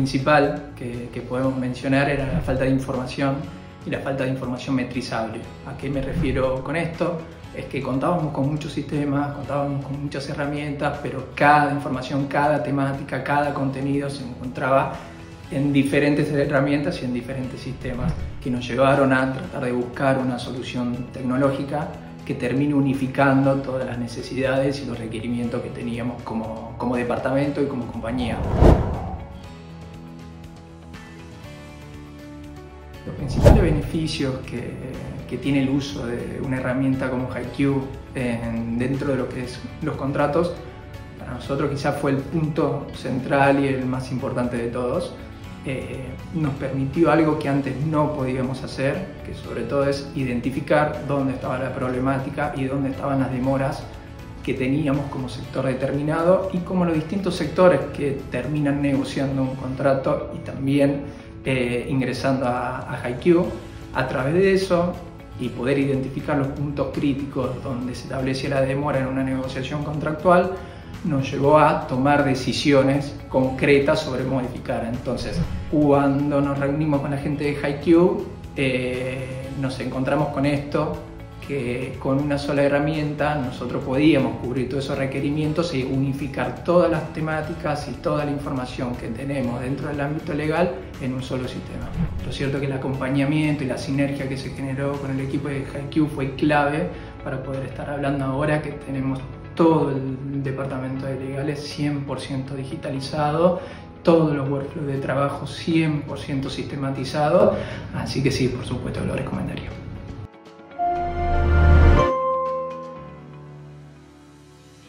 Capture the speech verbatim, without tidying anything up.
principal que, que podemos mencionar era la falta de información y la falta de información metrizable. ¿A qué me refiero con esto? Es que contábamos con muchos sistemas, contábamos con muchas herramientas, pero cada información, cada temática, cada contenido se encontraba en diferentes herramientas y en diferentes sistemas que nos llevaron a tratar de buscar una solución tecnológica que termine unificando todas las necesidades y los requerimientos que teníamos como, como departamento y como compañía. Los principales beneficios que, que tiene el uso de una herramienta como HighQ en, dentro de lo que es los contratos, para nosotros quizás fue el punto central y el más importante de todos. Eh, nos permitió algo que antes no podíamos hacer, que sobre todo es identificar dónde estaba la problemática y dónde estaban las demoras que teníamos como sector determinado y como los distintos sectores que terminan negociando un contrato y también eh, ingresando a, a HighQ. A través de eso y poder identificar los puntos críticos donde se establecía la demora en una negociación contractual, nos llevó a tomar decisiones concretas sobre modificar. Entonces, cuando nos reunimos con la gente de HighQ, eh, nos encontramos con esto, que con una sola herramienta nosotros podíamos cubrir todos esos requerimientos y unificar todas las temáticas y toda la información que tenemos dentro del ámbito legal en un solo sistema. Lo cierto es que el acompañamiento y la sinergia que se generó con el equipo de HighQ fue clave para poder estar hablando ahora que tenemos todo el departamento de legales cien por ciento digitalizado, todos los workflows de trabajo cien por ciento sistematizados, así que sí, por supuesto lo recomendaría.